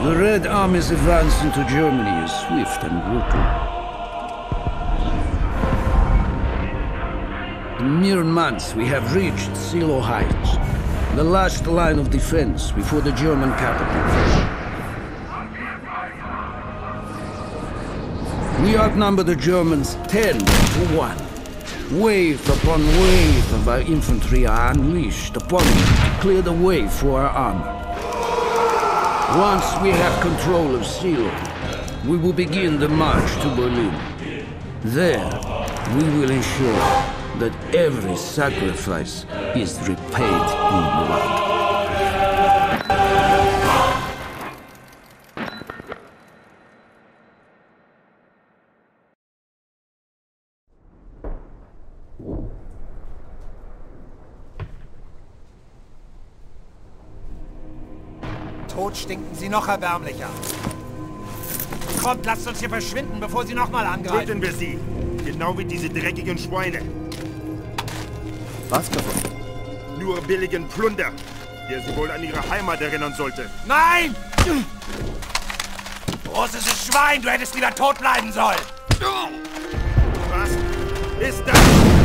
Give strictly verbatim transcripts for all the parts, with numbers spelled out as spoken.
The Red Army's advance into Germany is swift and brutal. In mere months, we have reached Silo Heights, the last line of defense before the German capital. We outnumber the Germans ten to one. Wave upon wave of our infantry are unleashed upon them to clear the way for our armor. Once we have control of Silo, we will begin the march to Berlin. There, we will ensure that every sacrifice is repaid in blood. Tot stinken sie noch erbärmlicher. Kommt, lasst uns hier verschwinden, bevor sie nochmal angreifen. Töten wir sie! Genau wie diese dreckigen Schweine. Was davon? Nur billigen Plunder, der sie wohl an ihre Heimat erinnern sollte. Nein! Großes Schwein, du hättest wieder tot bleiben sollen! Was ist das?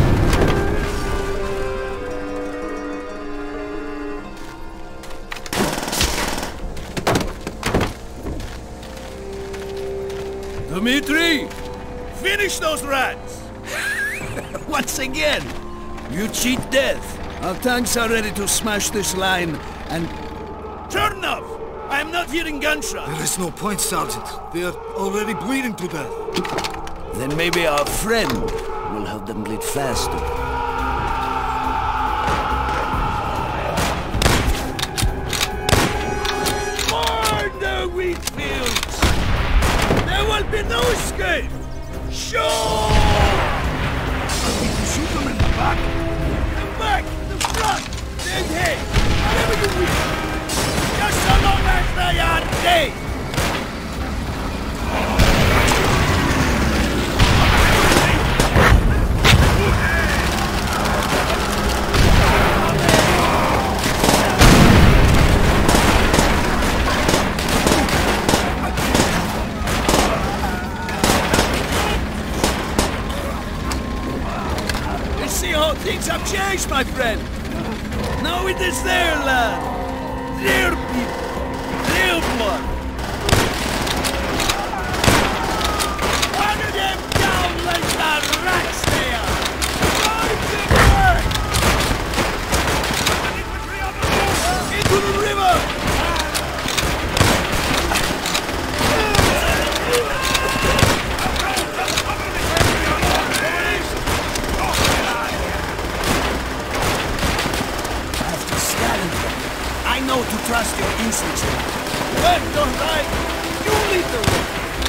Dmitri! Finish those rats! Once again! You cheat death! Our tanks are ready to smash this line, and... Turn off! I am not hearing gunshots! There is no point, Sergeant. They are already bleeding to death. Then maybe our friend will help them bleed faster. Burn the wheat fields! There will be no escape! Shoot! Shoot them in the back! The back! The front! The head! Whatever you wish! Just so long as they are dead! Things have changed, my friend. Now it is their land, their people, their blood. Order them down like the rats they are. Drive them back! Into the river! I know to trust your instincts. Left or right, you lead the way.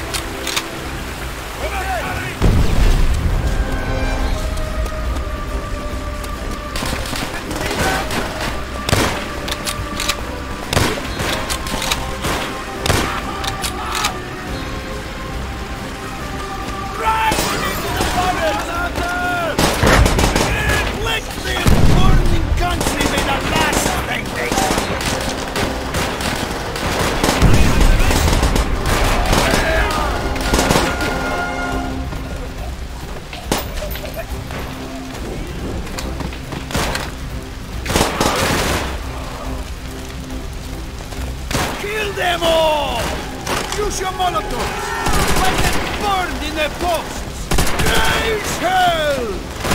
Right into the forest! Let the burning country be the last thing they see. Kill them all! Use your molotovs! Let them burn in their posts! Raise hell!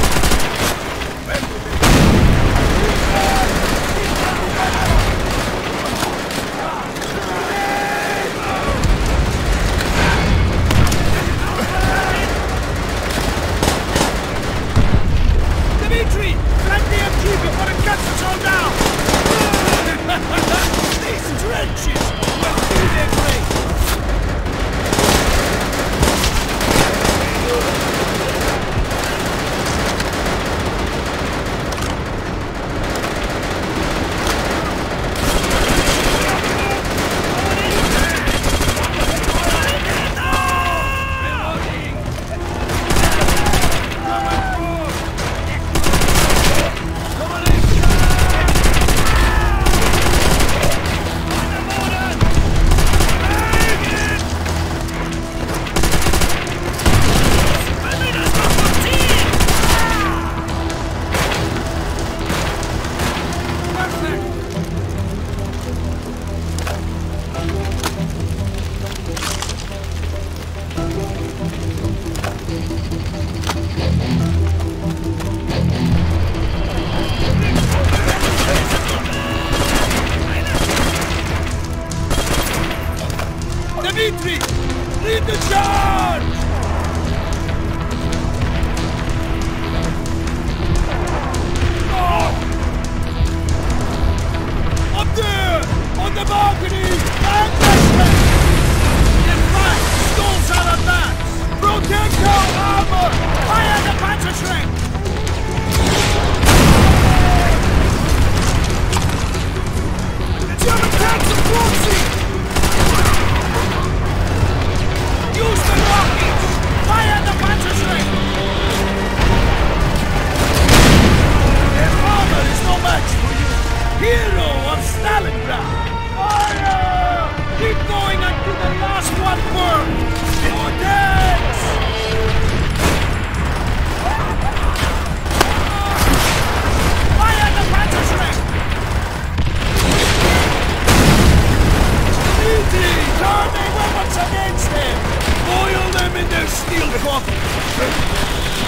Dmitri! Flank the M G before it cuts us all down! These trenches will do their great! Steal the coffee!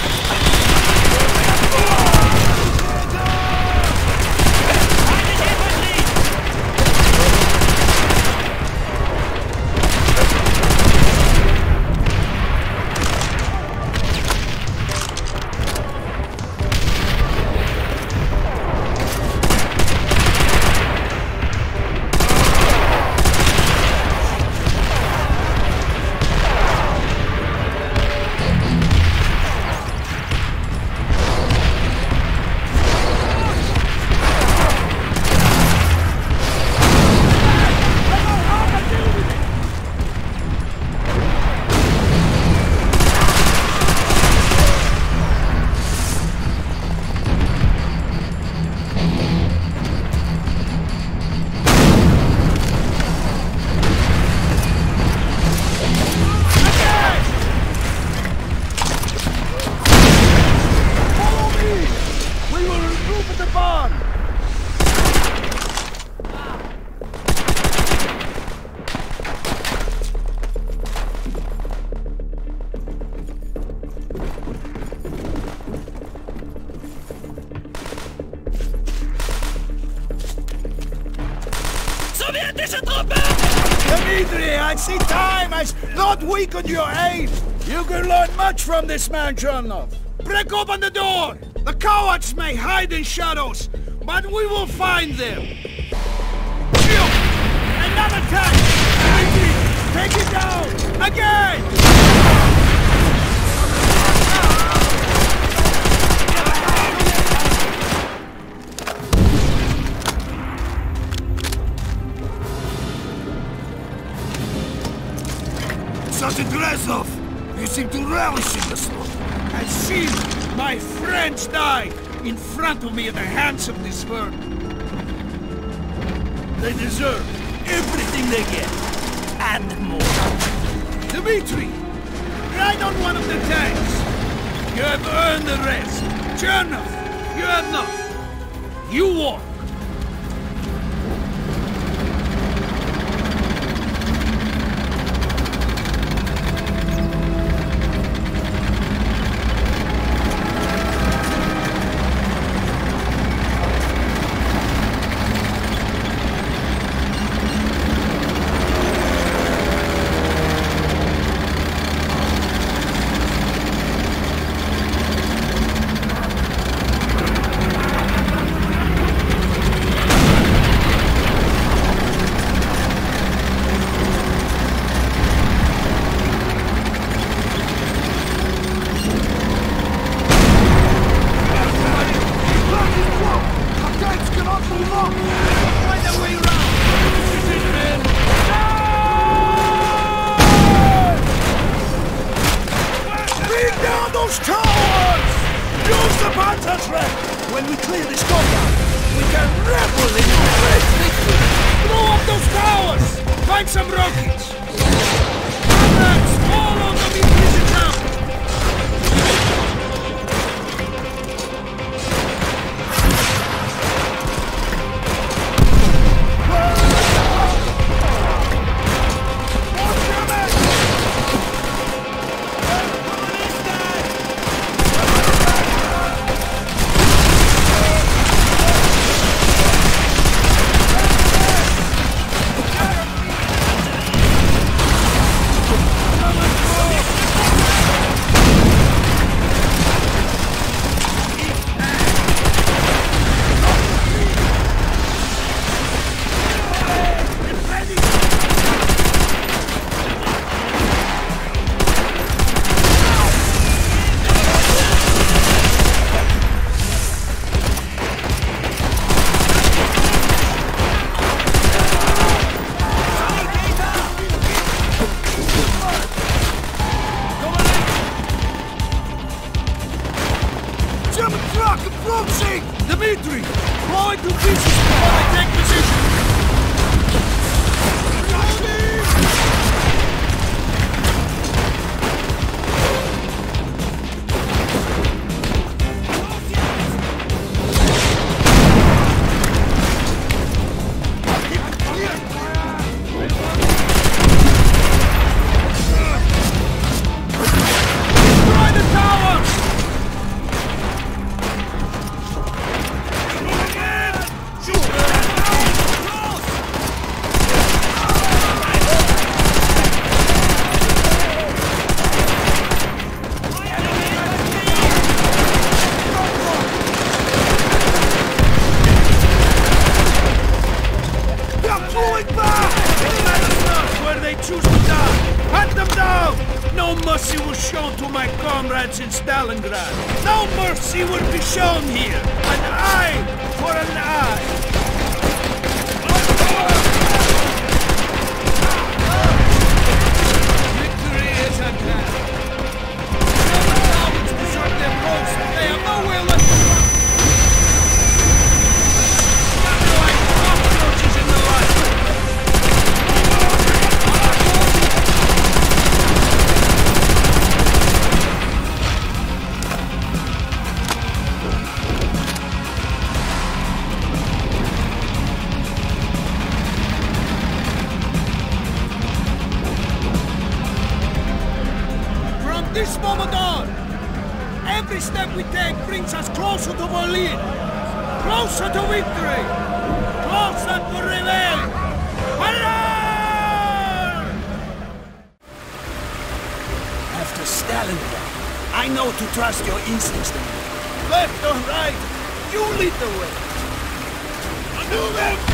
Dimitri, I see time has not weakened your aim. You can learn much from this man, Chernov. Break open the door! The cowards may hide in shadows, but we will find them. Shield! Another tank! Dimitri, take it down! Again! Sergeant Rezov! You seem to relish in the slaughter. I've seen my friends die in front of me at the hands of this herd. They deserve everything they get, and more. Dimitri, ride on one of the tanks. You have earned the rest. Chernov, you have not. You walk. When we clear this compound, we can revel in a great victory! Blow up those towers! Find some rockets! Comrades, follow Dimitri's example! Dimitri! Blow it to pieces before they take position! my comrades in Stalingrad. No mercy will be shown here. An eye for an eye. Victory is at hand. The German desert their posts. They have nowhere left to run. They're like cockroaches in the light. This moment on, every step we take brings us closer to Berlin, closer to victory, closer to revenge. Fire! After Stalingrad, I know to trust your instincts to me. Left or right, you lead the way. I do that!